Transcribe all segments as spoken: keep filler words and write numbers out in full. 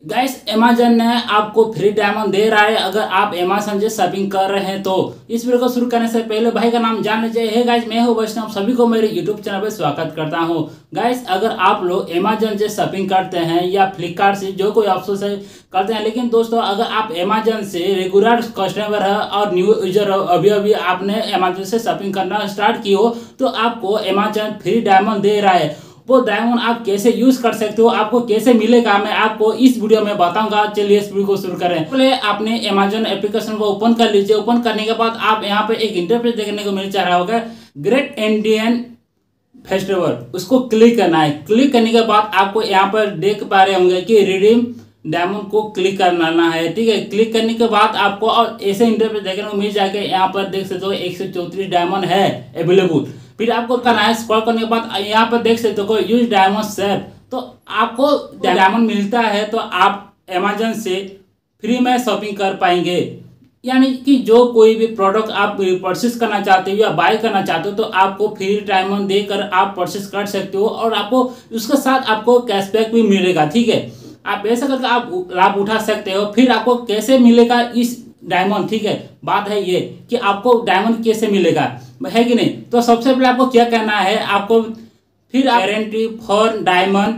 Guys Amazon ने आपको free diamond दे रहा है अगर आप अमेजन से शॉपिंग कर रहे हैं तो। इस वीडियो को शुरू करने से पहले भाई का नाम जान लीजिए। हे गाइस, मैं हूं वैष्णव, सभी को मेरे यूट्यूब चैनल पर स्वागत करता हूं। गाइस, अगर आप लोग अमेजन से शॉपिंग करते हैं या फ्लिपकार्ट से, जो कोई ऑप्शन से करते हैं, लेकिन दोस्तों अगर आप अमेजन से रेगुलर कस्टमर है और न्यू यूजर हो, अभी अभी आपने अमेजन से शॉपिंग करना स्टार्ट की हो, तो आपको अमेजन फ्री डायमंड दे रहा है। वो डायमंड आप कैसे यूज कर सकते हो, आपको कैसे मिलेगा, मैं आपको इस वीडियो में बताऊंगा। चलिए इस वीडियो को शुरू करें। पहले आपने अमेजन एप्लीकेशन को ओपन कर लीजिए। ओपन करने के बाद आप यहाँ पे एक इंटरफेस देखने को मिल जा रहा होगा, ग्रेट इंडियन फेस्टिवल, उसको क्लिक करना है। क्लिक करने के बाद आपको यहाँ पर देख पा रहे होंगे कि रिडीम डायमंड को क्लिक करना है। ठीक है, क्लिक करने के बाद आपको और ऐसे इंटरफेस देखने को मिल जाएगा। यहाँ पर देख सकते हो एक सौ चौतीस डायमंड है अवेलेबल। फिर आपको करना है, स्क्रॉल करने के बाद यहाँ पर देख सकते हो यूज डायमंड शेयर, तो आपको डायमंड मिलता है तो आप अमेजन से फ्री में शॉपिंग कर पाएंगे। यानी कि जो कोई भी प्रोडक्ट आप परचेस करना चाहते हो या बाय करना चाहते हो तो आपको फ्री डायमंड देकर आप परचेस कर सकते हो और आपको उसके साथ आपको कैशबैक भी मिलेगा। ठीक है, आप ऐसा करके आप लाभ उठा सकते हो। फिर आपको कैसे मिलेगा इस डायमंड, ठीक है, बात है ये कि आपको डायमंड कैसे मिलेगा, है कि नहीं। तो सबसे पहले आपको क्या करना है, आपको फिर गारंटी फॉर डायमंड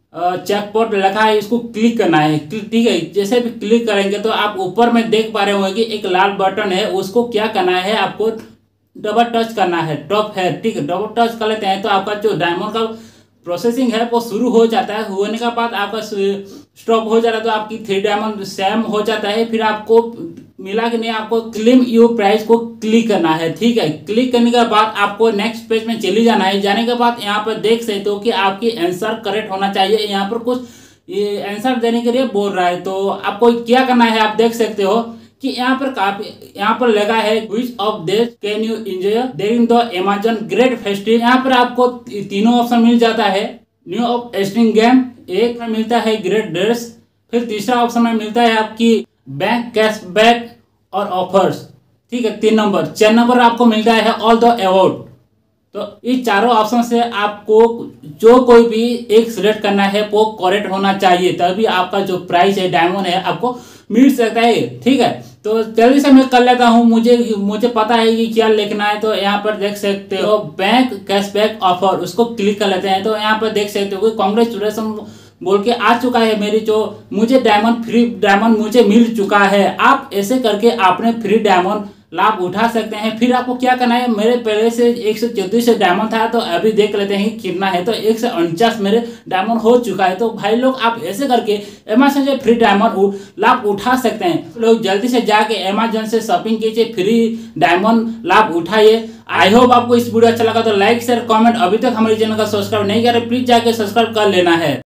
चेकपॉट लिखा है, इसको क्लिक करना है। ठीक है, जैसे भी क्लिक करेंगे तो आप ऊपर में देख पा रहे होंगे कि एक लाल बटन है, उसको क्या करना है, आपको डबल टच करना है, टॉप है। ठीक है, डबल टच कर लेते हैं तो आपका जो डायमंड का प्रोसेसिंग है वो शुरू हो जाता है। होने के बाद आपका स्टॉप हो जाता है तो आपकी थ्री डायमंड सेम हो जाता है। फिर आपको मिला कि नहीं, आपको क्लेम योर प्राइस को क्लिक करना है। ठीक है, क्लिक करने के बाद आपको नेक्स्ट पेज में चली जाना है। जाने के बाद यहाँ पर देख सकते हो कि आपकी आंसर करेक्ट होना चाहिए। यहाँ पर कुछ ये आंसर देने के लिए बोल रहा है, तो आपको क्या करना है, आप देख सकते हो कि यहाँ पर काफी यहाँ पर लगा है which of this can you enjoy during the Amazon great festival. यहाँ पर आपको तीनों ऑप्शन मिल जाता है। न्यू ऑफ एस्टिंग गेम एक में मिलता है ग्रेट ड्रेस, फिर तीसरा ऑप्शन में मिलता है आपकी बैंक कैशबैक और ऑफर्स। ठीक है, तीन नंबर चार नंबर आपको मिलता है ऑल द अवार्ड। तो इस चारों ऑप्शन से आपको जो कोई भी एक सिलेक्ट करना है वो करेक्ट होना चाहिए, तभी आपका जो प्राइस है डायमंड है आपको मिल सकता है। ठीक है, तो जल्दी से मैं कर लेता हूँ, मुझे मुझे पता है कि क्या लिखना है। तो यहाँ पर देख सकते हो बैंक कैशबैक ऑफर, उसको क्लिक कर लेते हैं। तो यहाँ पर देख सकते हो कांग्रेचुलेसन बोल के आ चुका है, मेरी जो मुझे डायमंड फ्री डायमंड मुझे मिल चुका है। आप ऐसे करके आपने फ्री डायमंड लाभ उठा सकते हैं। फिर आपको क्या करना है, मेरे पहले से एक सौ चौतीस डायमंड था, तो अभी देख लेते हैं कितना है। तो एक सौ उनचास मेरे डायमंड हो चुका है। तो भाई लोग आप ऐसे करके अमेजन से फ्री डायमंड लाभ उठा सकते हैं। लोग जल्दी से जाके अमेजन से शॉपिंग कीजिए, फ्री डायमंड लाभ उठाइए। आई होप आपको इस वीडियो अच्छा लगा तो लाइक शेयर कमेंट। अभी तक हमारे चैनल का सब्सक्राइब नहीं करें, प्लीज जाके सब्सक्राइब कर लेना है।